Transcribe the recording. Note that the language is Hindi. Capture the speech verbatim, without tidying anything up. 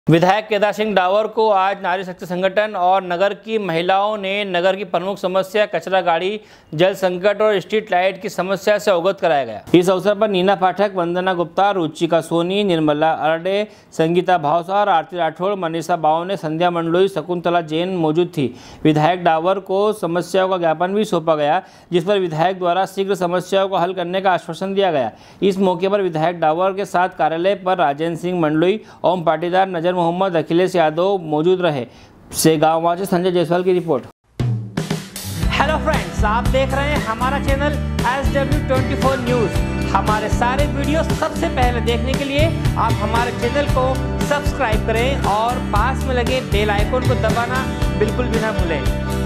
विधायक केदार सिंह डावर को आज नारी शक्ति संगठन और नगर की महिलाओं ने नगर की प्रमुख समस्या कचरा गाड़ी, जल संकट और स्ट्रीट लाइट की समस्या से अवगत कराया गया। इस अवसर पर नीना पाठक, वंदना गुप्ता, रुचिका सोनी, निर्मला अरडे, संगीता भावसार, आरती राठौड़, मनीषा बावने, संध्या मंडलोई, शकुंतला जैन मौजूद थी। विधायक डावर को समस्याओं का ज्ञापन भी सौंपा गया, जिस पर विधायक द्वारा शीघ्र समस्याओं को हल करने का आश्वासन दिया गया। इस मौके पर विधायक डावर के साथ कार्यालय पर राजेंद्र सिंह मंडलोई, ओम पाटीदार, नजर मोहम्मद, अखिलेश यादव मौजूद रहे। से गाँव से संजय जायसवाल की रिपोर्ट। हेलो फ्रेंड्स, आप देख रहे हैं हमारा channel S W twenty four news. हमारे सारे वीडियो सबसे पहले देखने के लिए आप हमारे चैनल को सब्सक्राइब करें और पास में लगे बेल आइकन को दबाना बिल्कुल भी ना भूलें।